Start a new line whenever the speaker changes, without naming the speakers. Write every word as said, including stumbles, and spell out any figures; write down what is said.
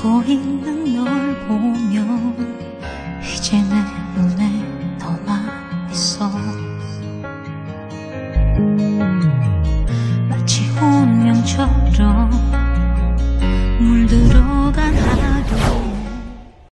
웃고 있는 널 보면 이제 내 눈에 너만 있어. 마치 운명처럼